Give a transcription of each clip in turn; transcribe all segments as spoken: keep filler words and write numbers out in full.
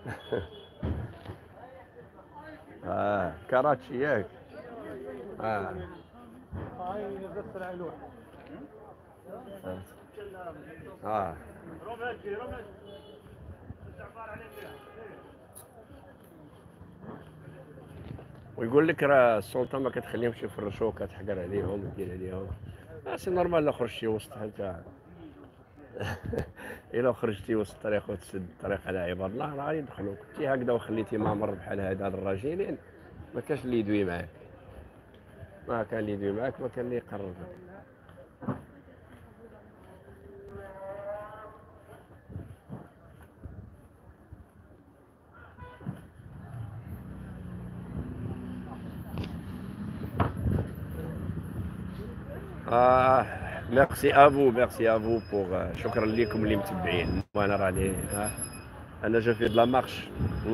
اه كراتشي ياك. اه اه ويقول لك راه السلطه ما كتخليهمش يفرشوا، كتحقر عليهم ودير عليهم. آه سي نورمال. لا خرجتي وسط حتى الا خرجتي وسط الطريق وتسد الطريق على عباد الله راه غادي يدخلوك. كي هكذا وخليتي مامر بحال هذا الراجلين، ما كاش اللي يدوي معاك. ما كان اللي يدوي معاك، ما كان اللي يقرب لك. اه ميرسي افو، ميرسي افو بوغ. شكرا لكم اللي متبعين. وانا راني آه. انا جو في دو لا مارش،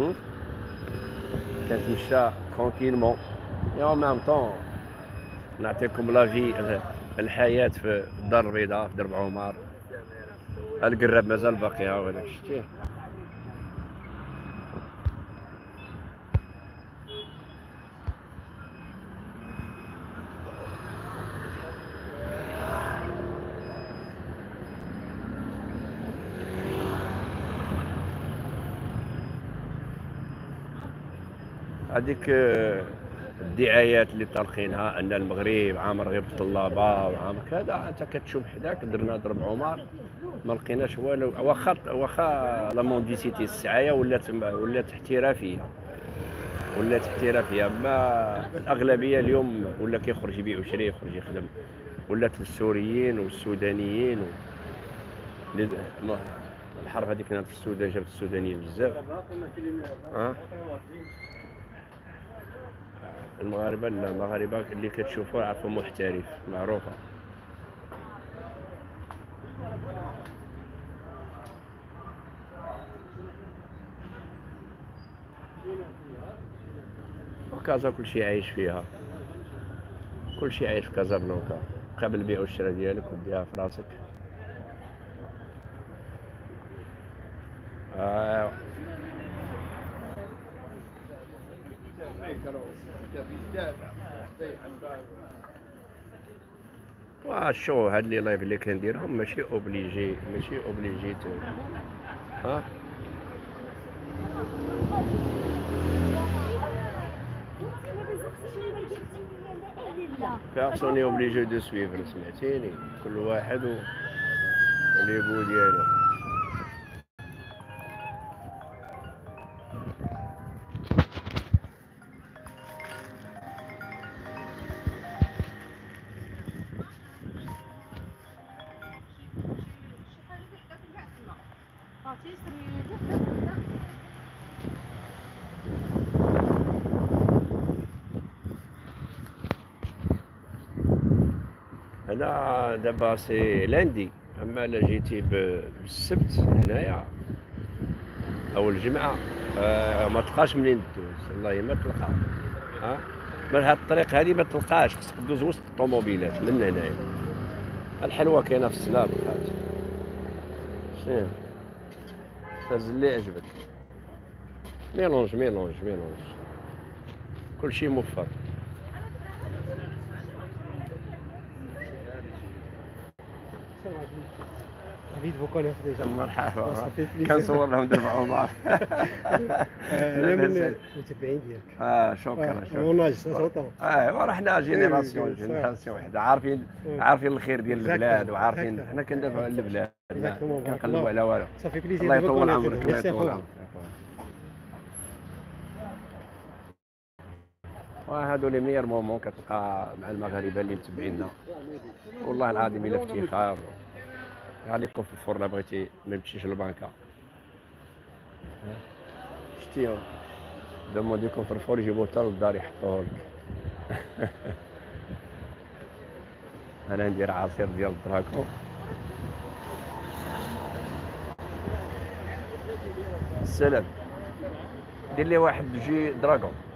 كنتمشى ترونكيلمون اي اون ميم طون نعطيكم لا في الحياه في الدار البيضاء في درب عمر. القراب مازال باقي، ها هو هذاك شتيه. هذيك آه، الدعايات اللي طالقينها ان المغرب عامر غير بالطلابه وعامر كذا، انت كتشوف حداك درنا درب عمر ما لقيناش والو. واخا واخا لا مونديسيتي السعايه ولات ولات احترافيه، ولات احترافيه. ما الاغلبيه اليوم ولا كيخرج يبيع ويشري، يخرج يخدم. ولات السوريين والسودانيين و... لد- ما- الحرب هذيك كانت في السودان جابت السودانيين بزاف. ها المغاربه لا، المغاربه اللي كتشوفوا عارفوا محترف معروفه. وكازا كلشي عايش فيها، كلشي عايش في كازابلانكا. قبل البيع والشراء ديالك وديها في راسك. آه. وشو هاد لي لايف اللي كنديرهم ماشي اوبليجي، ماشي اوبليجي تو. ها بيرسوني اوبليجي دو سويفر، سمعتيني؟ كل واحد و لي بو ديالو. انا دابا سي لاندي، اما الا جيتي ب- بالسبت هنايا او الجمعه آه ما تلقاش منين دوز، والله ما تلقى. ها من هاد الطريق هذه ما تلقاش، خصك دوز وسط الطوموبيلات من هنايا. الحلوه كاينه في السناب بقات. شنو فاز اللي عجبك؟ ميلونج ميلونج ميلونج، كلشي موفر. عبيد فوكال ديجا. مرحبا، صافي بليزير. كنصور لهم درب عمر. انا من المتابعين ديالك. اه شكرا اون اج شكرا. صوتو. اه وراه حنا جينيراسيون إيه، جينيراسيون وحده، عارفين إيه. عارفين الخير ديال البلاد، Exactement, وعارفين exactement. حنا كندافعوا على البلاد، ما Exactement, بارك كنقلبوا الله. على والو. صافي بليزير الله دو يطول فوكونيتر. عمرك، الله ميرسي يطول اخويا. عمرك. وهادو لي ميير مومون كتلقى مع المغاربه اللي متبعينا، والله العظيم الا افتخار. عليكم في الفرن بغيتي ما تمشيش للبنكه. شتي دومونديكم في الفور يجيبوه حتى للدار يحطوه لك. انا ندير عصير ديال الدراكو. السلام، دير لي واحد جي دراكو.